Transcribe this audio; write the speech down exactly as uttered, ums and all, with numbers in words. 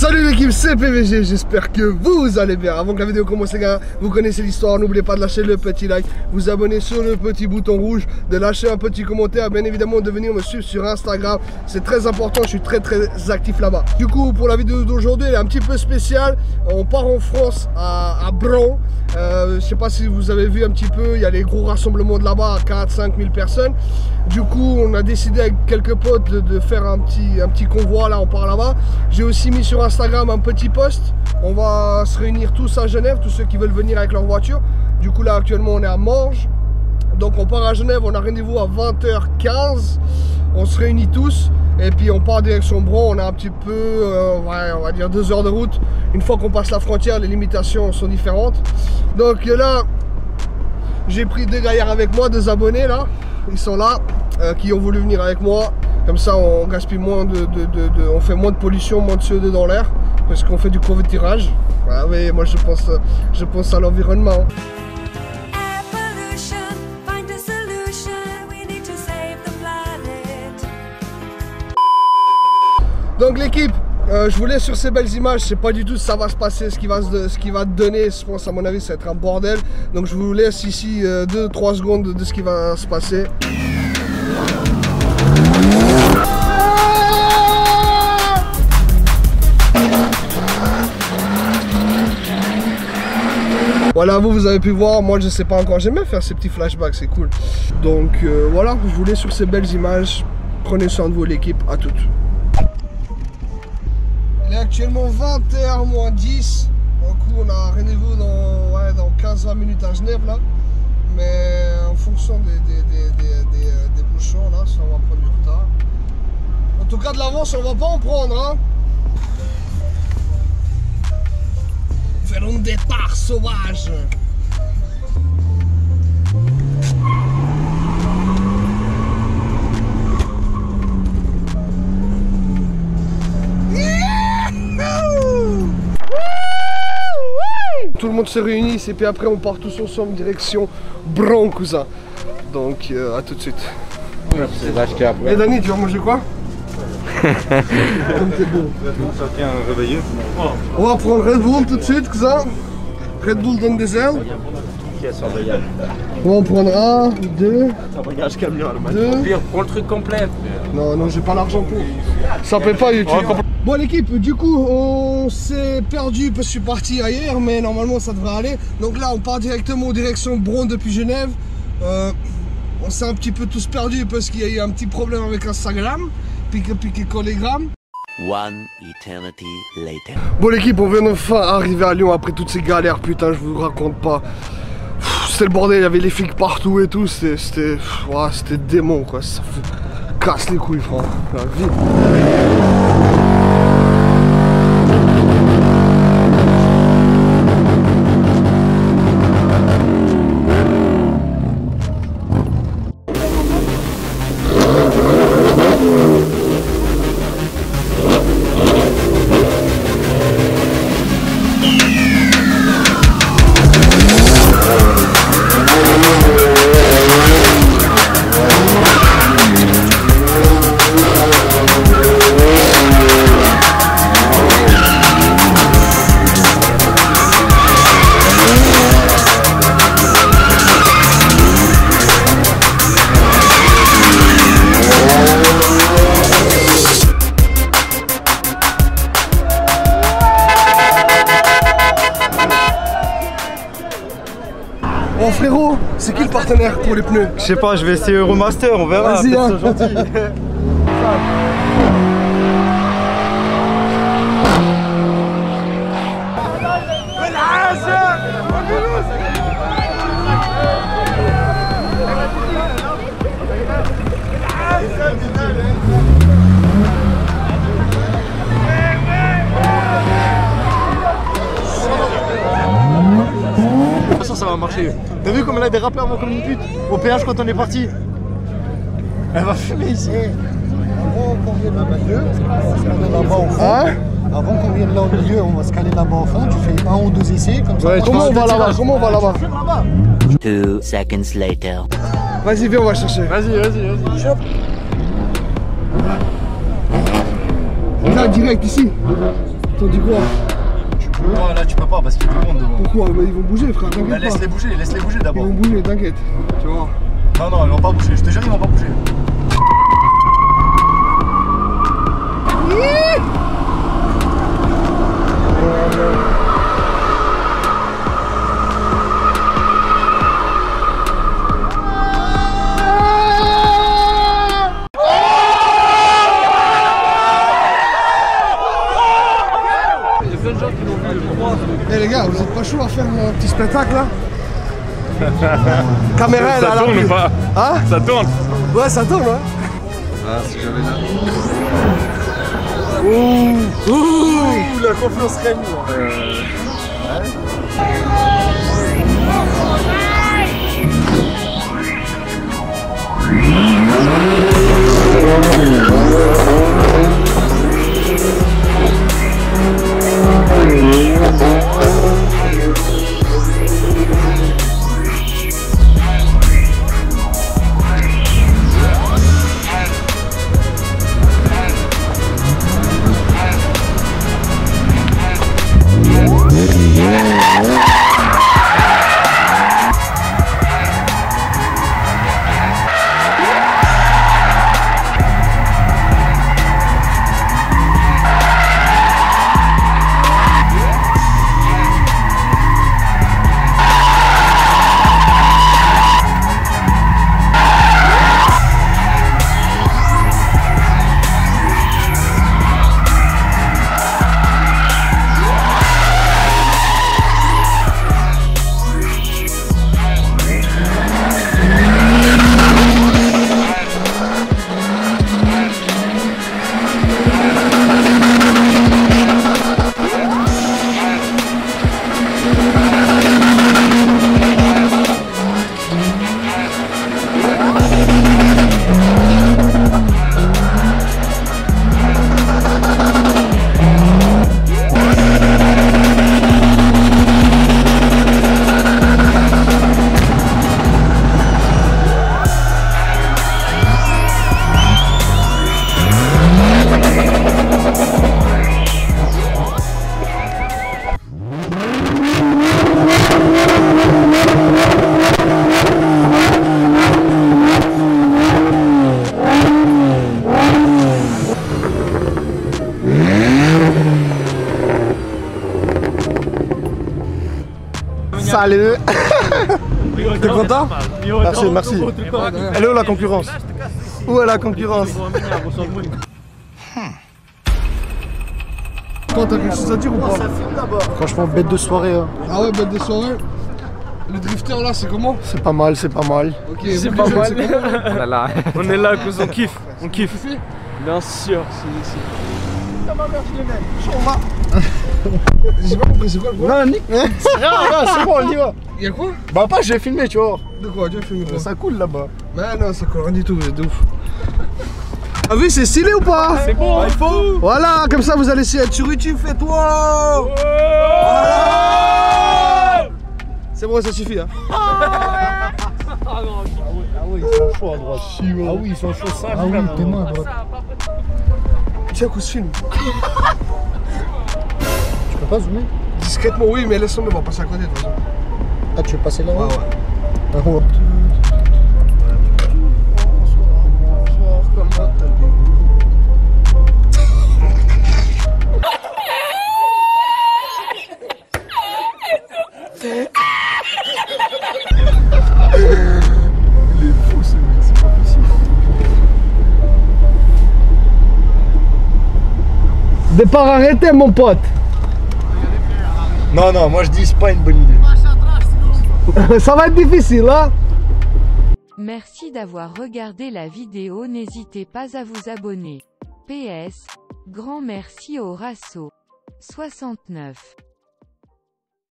Salut l'équipe, c'est P V G, j'espère que vous allez bien. Avant que la vidéo commence les gars, vous connaissez l'histoire, n'oubliez pas de lâcher le petit like, vous abonner sur le petit bouton rouge, de lâcher un petit commentaire, bien évidemment de venir me suivre sur Instagram, c'est très important, je suis très très actif là-bas. Du coup pour la vidéo d'aujourd'hui, elle est un petit peu spéciale, on part en France à, à Bron. Euh, je sais pas si vous avez vu un petit peu, il y a les gros rassemblements de là-bas à quatre à cinq mille personnes. Du coup on a décidé avec quelques potes de, de faire un petit, un petit convoi, là on part là-bas. J'ai aussi mis sur Instagram un petit post, on va se réunir tous à Genève, tous ceux qui veulent venir avec leur voiture. Du coup là actuellement on est à Morges, donc on part à Genève, on a rendez-vous à vingt heures quinze, on se réunit tous. Et puis on part direction Bron, on a un petit peu, euh, ouais, on va dire deux heures de route. Une fois qu'on passe la frontière, les limitations sont différentes. Donc là, j'ai pris deux gaillards avec moi, deux abonnés là. Ils sont là, euh, qui ont voulu venir avec moi. Comme ça, on gaspille moins de, de, de, de on fait moins de pollution, moins de C O deux dans l'air. Parce qu'on fait du covoiturage. Ah oui, moi je pense, je pense à l'environnement. Donc l'équipe, euh, je vous laisse sur ces belles images, je sais pas du tout si ça va se passer, ce qui va, se, ce qui va donner, je pense à mon avis ça va être un bordel. Donc je vous laisse ici deux trois secondes de, de ce qui va se passer. Voilà, vous, vous avez pu voir, moi je sais pas encore, j'aime bien faire ces petits flashbacks, c'est cool. Donc euh, voilà, je vous laisse sur ces belles images, prenez soin de vous l'équipe, à toutes. Il est actuellement vingt heures moins dix. Du coup, on a rendez-vous dans, ouais, dans quinze à vingt minutes à Genève là. Mais en fonction des, des, des, des, des, des bouchons là, ça va prendre du retard. En tout cas, de l'avance, on va pas en prendre. Hein. Faire un départ sauvage. Tout le monde se réunit et puis après on part tous ensemble direction Bron, cousin. Donc euh, à tout de suite. Et Dani, tu vas manger quoi? Comme t'es beau. On va prendre Red Bull tout de suite, cousin. Red Bull donne des ailes. On va en prendre un, deux, deux. Prends le truc complet. Non, non, j'ai pas l'argent pour. Ça paie pas YouTube. Bon l'équipe, du coup on s'est perdu parce que je suis parti ailleurs, mais normalement ça devrait aller. Donc là on part directement en direction Bron depuis Genève. euh, On s'est un petit peu tous perdus parce qu'il y a eu un petit problème avec Instagram, pique pique collégramme. One eternity later. Bon l'équipe, on vient enfin arriver à Lyon après toutes ces galères, putain je vous raconte pas. C'était le bordel, il y avait les flics partout et tout, c'était c'était ouais, c'était démon quoi, ça fait... casse les couilles frère, la vie. Bon frérot, c'est qui le partenaire pour les pneus? Je sais pas, je vais essayer Euromaster, on verra. Vas-y hein. Gentil. Ça va marcher. T'as vu comme elle a dérapé avant comme une pute au péage quand on est parti? Elle va fumer ici. Avant qu'on vienne là au milieu, on va se caler là-bas au fond. Hein? Avant qu'on vienne là au milieu, on va se caler là-bas au fond. Tu fais un ou deux essais comme ça. Ouais, comment on va là-bas? Comment on va là-bas? Two seconds later. Vas-y, viens, on va chercher. Vas-y, vas-y, vas-y. Là, direct ici. T'en dis quoi? Tu peux. Non, là tu peux pas parce qu'il y a du monde devant. Pourquoi? Mais ils vont bouger, frère, t'inquiète Bah, pas. laisse-les bouger, laisse-les bouger Ils d'abord. vont bouger, t'inquiète. Tu vois. Non, non, ils vont pas bouger, je te jure, ils vont pas bouger. Eh les gars, vous êtes pas chaud à faire un petit spectacle là? Caméra elle Ça a tourne l'appui. ou pas? Hein? Ça tourne. Ouais, ça tourne, ouais. Ah, si j'avais là. Ouh, ouh, la confiance règne. Euh... Salut. T'es content? Merci, merci. Elle est où la concurrence? Où est la concurrence? Toi, t'as quelque chose à dire ou pas? Franchement, bête de soirée. Hein. Ah ouais, bête de soirée. Le drifter là, c'est comment? C'est pas mal, c'est pas mal. Ok, C'est vous, pas les jeunes, mal. c'est comment? Oh là là. On est là, cause on kiffe. On kiffe. Kiffé? Bien sûr. Si, si. J'ai pas compris, c'est quoi le problème? Non, Nick. C'est rien, rien, c'est bon, on y va. Y'a quoi? Bah, pas, j'ai filmé, tu vois. De quoi? Tu as filmé quoi? Ça coule là-bas. Mais non, ça colle rien du tout, vous êtes de ouf. Ah oui, c'est stylé ou pas? C'est bon. Il faut. Voilà, comme ça vous allez essayer être sur YouTube, fais-toi! Voilà. C'est bon, ça suffit hein. Ah oui, ils sont chauds à droite. Ah oui, ils sont chauds. Ça, ah oui, t'es main à droite. Tiens, qu'on se filme. Tu peux pas zoomer? Discrètement, oui, mais laisse tomber, on va passer à côté de toute façon. Ah, tu veux passer là? Ouais, ouais. Ah ouais. Départ arrêté, mon pote. Non, non, moi je dis, c'est pas une bonne idée. Ça va être difficile, hein? Merci d'avoir regardé la vidéo, n'hésitez pas à vous abonner. P S. Grand merci au Rasso. soixante-neuf.